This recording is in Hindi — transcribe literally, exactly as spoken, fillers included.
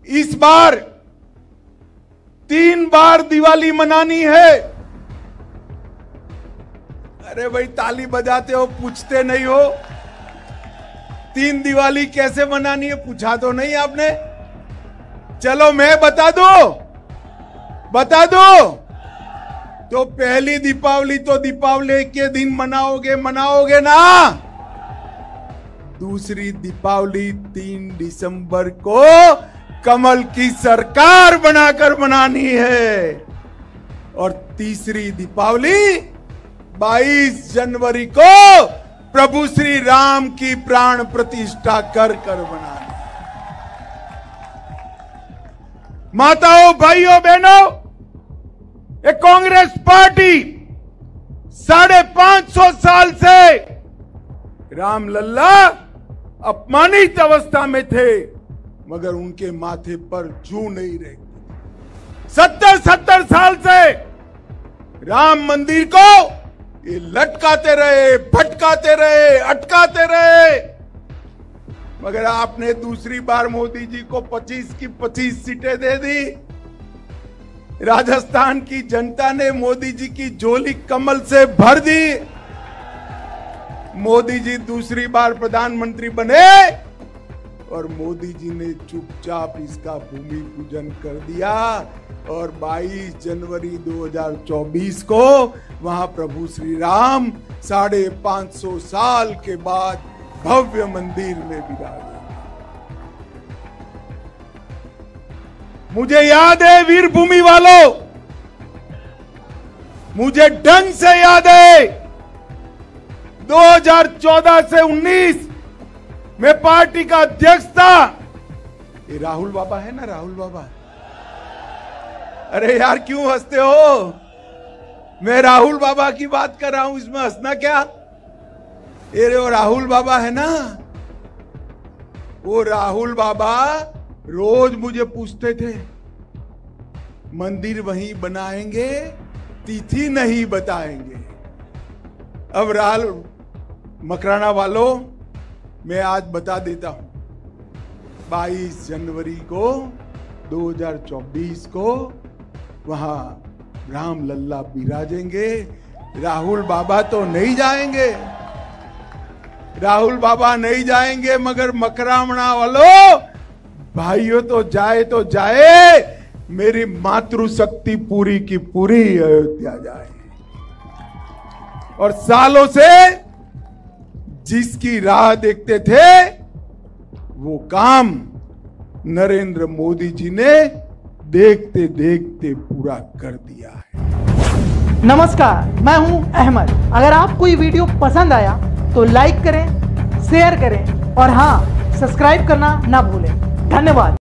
इस बार तीन बार दिवाली मनानी है। अरे भाई ताली बजाते हो, पूछते नहीं हो। तीन दिवाली कैसे मनानी है पूछा तो नहीं आपने। चलो मैं बता दो बता दो तो पहली दीपावली तो दीपावली के दिन मनाओगे मनाओगे ना। दूसरी दीपावली तीन दिसंबर को कमल की सरकार बनाकर मनानी है। और तीसरी दीपावली बाईस जनवरी को प्रभु श्री राम की प्राण प्रतिष्ठा कर कर मनानी। माताओं, भाइयों, बहनों, ये कांग्रेस पार्टी साढ़े पांच सौ साल से राम लल्ला अपमानित अवस्था में थे, मगर उनके माथे पर जू नहीं रही। सत्तर सत्तर साल से राम मंदिर को ये लटकाते रहे, भटकाते रहे, अटकाते रहे, मगर आपने दूसरी बार मोदी जी को पच्चीस की पच्चीस सीटें दे दी। राजस्थान की जनता ने मोदी जी की झोली कमल से भर दी। मोदी जी दूसरी बार प्रधानमंत्री बने और मोदी जी ने चुपचाप इसका भूमि पूजन कर दिया। और बाईस जनवरी दो हज़ार चौबीस को वहां प्रभु श्री राम साढ़े पांच सौ साल के बाद भव्य मंदिर में विराजे। मुझे याद है वीरभूमि वालों, मुझे ढंग से याद है दो हज़ार चौदह से उन्नीस में पार्टी का अध्यक्ष था। ये राहुल बाबा है ना, राहुल बाबा। अरे यार क्यों हंसते हो? मैं राहुल बाबा की बात कर रहा हूं, इसमें हंसना क्या? ये वो राहुल बाबा है ना, वो राहुल बाबा रोज मुझे पूछते थे मंदिर वहीं बनाएंगे, तिथि नहीं बताएंगे। अब राहुल मकराना वालों, मैं आज बता देता हूं, बाईस जनवरी को दो हज़ार चौबीस को वहां राम लल्ला विराजेंगे। राहुल बाबा तो नहीं जाएंगे, राहुल बाबा नहीं जाएंगे, मगर मकरामणा वालों, भाइयों तो जाए तो जाए, मेरी मातृशक्ति पूरी की पूरी अयोध्या जाए। और सालों से जिसकी राह देखते थे वो काम नरेंद्र मोदी जी ने देखते देखते पूरा कर दिया है। नमस्कार, मैं हूं अहमद। अगर आपको ये वीडियो पसंद आया तो लाइक करें, शेयर करें और हां, सब्सक्राइब करना ना भूलें। धन्यवाद।